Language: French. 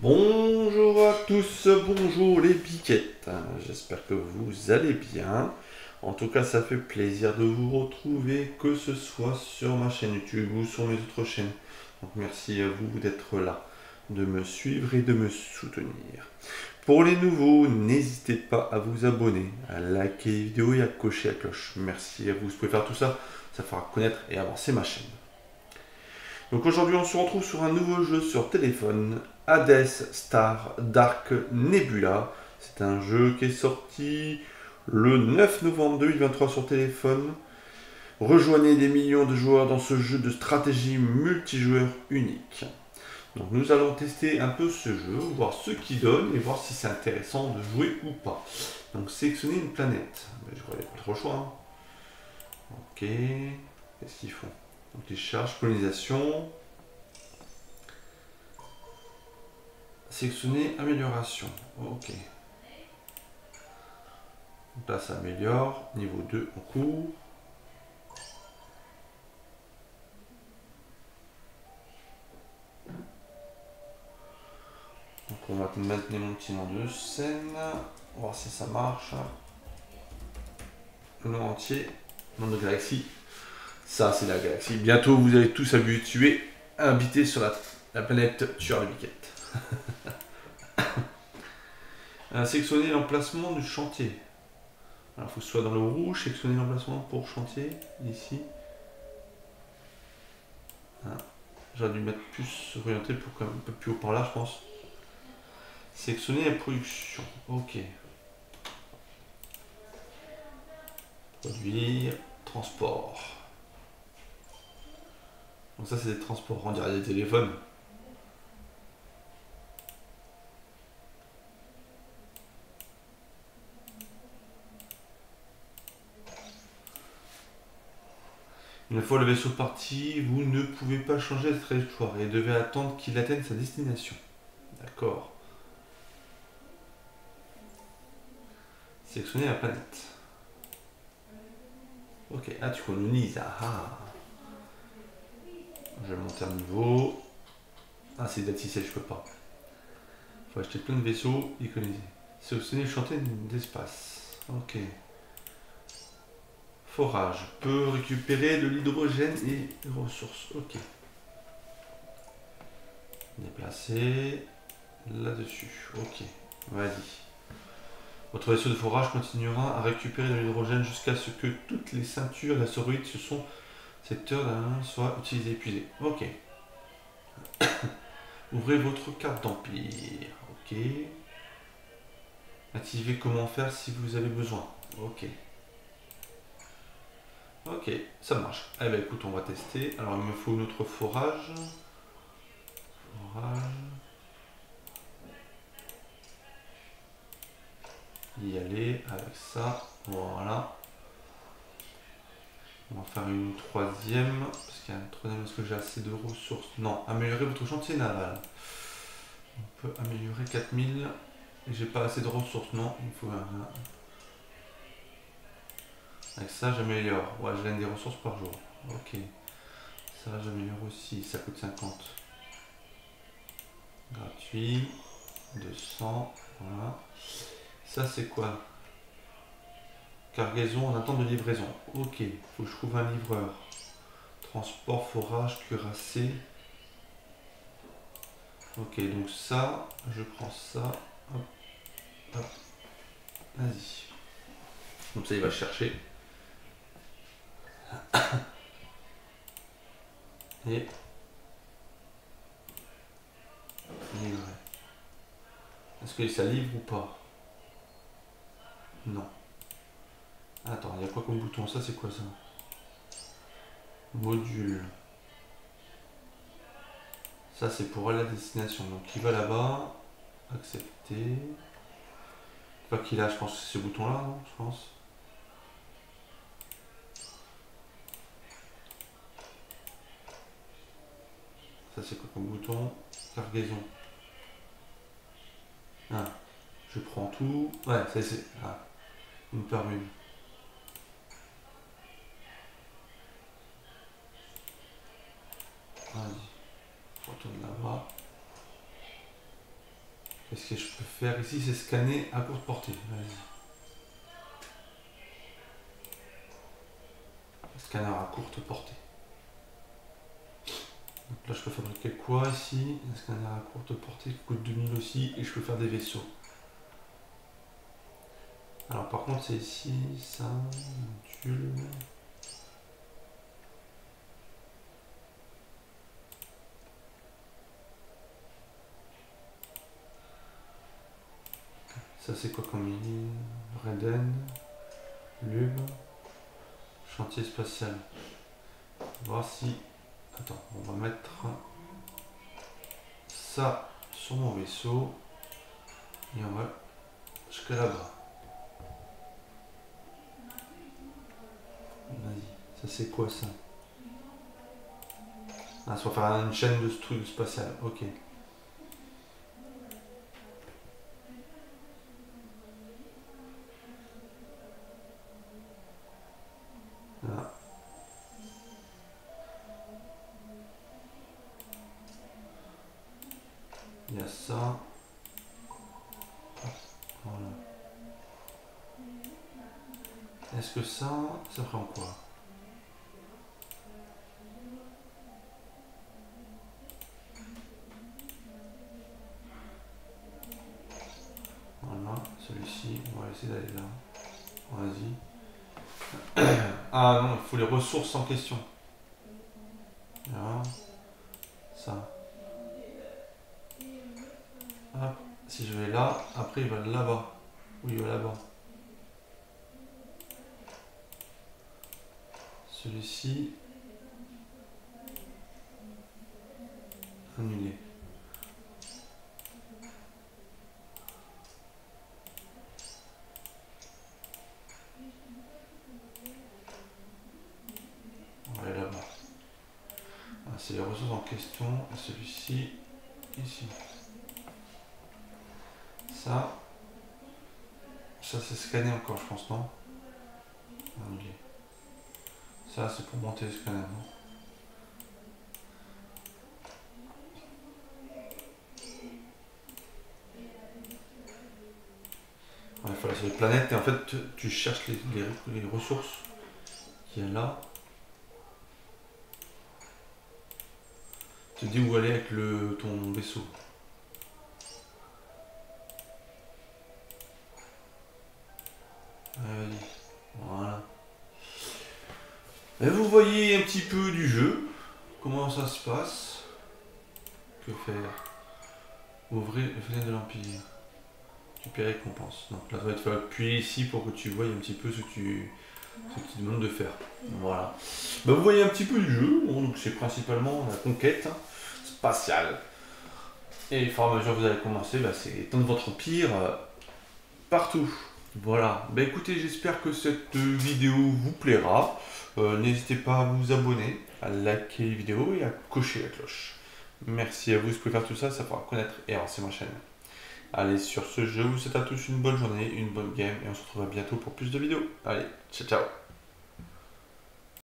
Bonjour à tous, bonjour les piquettes. J'espère que vous allez bien. En tout cas, ça fait plaisir de vous retrouver, que ce soit sur ma chaîne YouTube ou sur mes autres chaînes. Donc merci à vous d'être là, de me suivre et de me soutenir. Pour les nouveaux, n'hésitez pas à vous abonner, à liker les vidéos et à cocher la cloche. Merci à vous, vous pouvez faire tout ça, ça fera connaître et avancer ma chaîne. Donc aujourd'hui on se retrouve sur un nouveau jeu sur téléphone, Hades Star Dark Nebula. C'est un jeu qui est sorti le 9 novembre 2023 sur téléphone. Rejoignez des millions de joueurs dans ce jeu de stratégie multijoueur unique. Donc nous allons tester un peu ce jeu, voir ce qu'il donne et voir si c'est intéressant de jouer ou pas. Donc sélectionnez une planète. Je crois qu'il n'y a pas trop le choix. Ok, qu'est-ce qu'ils font? Donc les charges, colonisation. Sélectionner amélioration. Ok. Donc là ça améliore. Niveau 2 en cours. Donc on va maintenir mon petit nom de scène. On va voir si ça marche. Le nom entier. Nom de galaxie. Ça c'est la galaxie. Bientôt vous allez tous habiter sur la planète tueur de biquette. Sélectionner l'emplacement du chantier. Alors il faut que ce soit dans le rouge. Sélectionner l'emplacement pour chantier. Ici. J'aurais dû mettre plus orienté pour quand même un peu plus haut par là, je pense. Sélectionner la production. Ok. Produire. Transport. Donc ça c'est des transports, on dirait des téléphones. Une fois le vaisseau parti, vous ne pouvez pas changer la trajectoire et devez attendre qu'il atteigne sa destination. D'accord. Sélectionner la planète. Ok, ah tu colonises. Ah. Je vais monter un niveau. Ah c'est d'Atisel, je peux pas. Faut acheter plein de vaisseaux et coloniser. Sélectionner le chantier d'espace. Ok. Forage. Peut récupérer de l'hydrogène et des ressources. Ok. Déplacer. Là-dessus. Ok. Vas-y. Votre vaisseau de forage continuera à récupérer de l'hydrogène jusqu'à ce que toutes les ceintures d'astéroïdes se sont secteur d'un soient utilisées, épuisées. Ok. Ouvrez votre carte d'empire. Ok. Activez comment faire si vous avez besoin. Ok. Ok, ça marche. Eh ben écoute, on va tester. Alors il me faut notre forage. Forage. Y aller avec ça. Voilà. On va faire une troisième. Parce qu'il y a une troisième, est-ce que j'ai assez de ressources? Non, améliorer votre chantier naval. On peut améliorer 4000. Et j'ai pas assez de ressources, non. Il faut un... Avec ça, j'améliore. Ouais, je gagne des ressources par jour. Ok. Ça, j'améliore aussi. Ça coûte 50. Gratuit. 200. Voilà. Ça, c'est quoi? Cargaison en attente de livraison. Ok. Faut que je trouve un livreur. Transport, forage, cuirassé. Ok, donc ça, je prends ça. Hop, hop. Vas-y. Comme ça, il va chercher. Et livrer. Est-ce que ça livre ou pas? Non. Attends, il y a quoi comme bouton? Ça, c'est quoi ça? Module. Ça, c'est pour aller à la destination. Donc, il va là-bas. Accepter. Quoi qu'il a, je pense que c'est ce bouton-là, non? Je pense. Ça, c'est quoi comme bouton? Cargaison. Ah, je prends tout. Ouais, ça, c'est... Ah, une par une. Vas-y. Retourne là-bas. Qu'est-ce que je peux faire ici? C'est scanner à courte portée. Scanner à courte portée. Donc là je peux fabriquer quoi ici? Un scanner à courte portée qui coûte 2000 aussi, et je peux faire des vaisseaux. Alors par contre c'est ici, ça, module. Ça c'est quoi comme ligne? Reden, Lube, chantier spatial. On va voir si... Attends, on va mettre ça sur mon vaisseau et on va jusqu'à là-bas. Vas-y, ça c'est quoi ça? Ah, ça va faire une chaîne de trucs spatial, ok. Là. Il y a ça. Voilà. Est-ce que ça prend quoi? Voilà, celui-ci, on va essayer d'aller là. Vas-y. Ah non, il faut les ressources en question. Là. Ça. Hop. Si je vais là, après il va là-bas. Oui, il va là-bas. Celui-ci. Annulé. On va aller là-bas. Ah, c'est les ressources en question. Et celui-ci, ici. Ça c'est scanner encore, je pense, non? Annulé. Ça, c'est pour monter le scanner, non? Il faut aller sur les planètes et en fait tu cherches les ressources qu'il y a là. Tu te dis où aller avec ton vaisseau. Allez, voilà. Et vous voyez un petit peu du jeu, comment ça se passe. Que faire? Ouvrir les fenêtres de l'Empire. Récupérer récompense. Donc là, il faut appuyer ici pour que tu voies un petit peu ce que tu demandes de faire. Voilà. Bah, vous voyez un petit peu du jeu. Bon, donc c'est principalement la conquête spatiale. Et au fur et à mesure que vous allez commencer, bah, c'est étendre votre empire partout. Voilà. Bah écoutez, j'espère que cette vidéo vous plaira. N'hésitez pas à vous abonner, à liker les vidéos et à cocher la cloche. Merci à vous, si vous pouvez faire tout ça, ça fera connaître et avancer ma chaîne. Allez, sur ce, je vous souhaite à tous une bonne journée, une bonne game, et on se retrouvera bientôt pour plus de vidéos. Allez, ciao ciao.